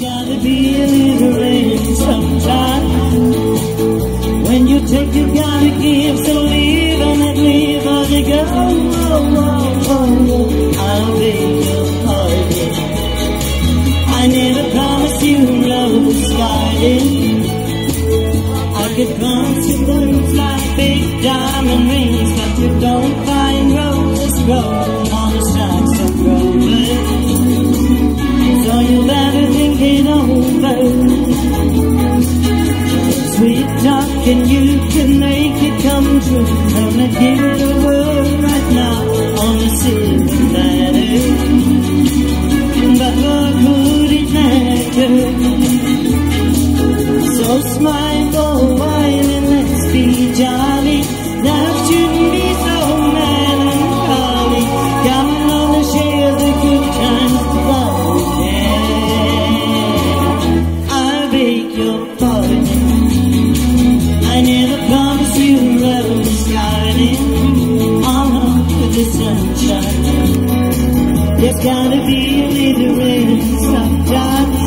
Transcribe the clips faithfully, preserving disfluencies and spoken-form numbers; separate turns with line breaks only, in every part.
gotta be a little rain sometimes. When you take, you gotta give. So leave and let leave as you go. Oh, oh, oh, oh. I'll beg your pardon. I never promised you rose garden. I could promise you things like big diamond rings, but you don't find roses grow on the stalks of roses. So you better think it over. Sweet talking, you can make it come true. Gonna give it a whirl right now on the silver platter. But what would it matter? So smile for a while and let's be jolly. That shouldn't be so melancholy. Come on and share the good times while we can. I beg your pardon. I never promised you a rose garden all over the sunshine. There's gotta be a little rain sometimes.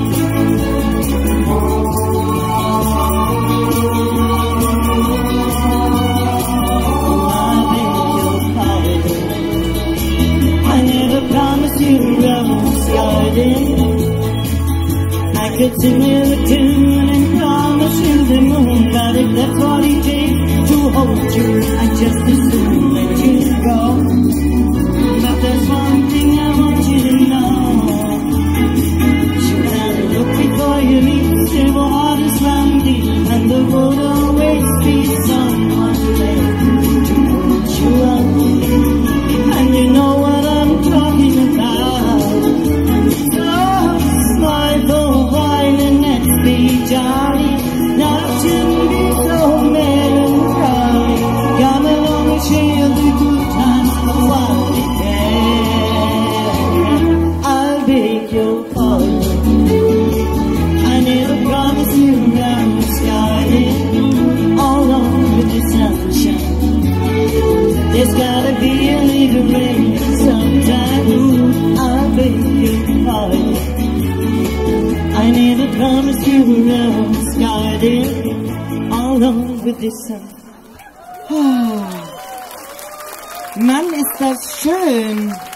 I could sing you a tune and promise you the moon, but if that's what it takes to hold you, I just as soon let you go. But there's one thing I want you to know. You gotta look before you leap. The water's run deep and the road always leads someone there to put you up. And you know what I'm talking about. Jolly, not to be so melancholy. Come along and share the good times while we can. I'll beg your pardon. I never promised you rose garden all over the sunshine. There's gotta be a little rain sometime. I'll beg your pardon. I never promised you a rose garden all over the sun. Oh, Mann, ist das schön.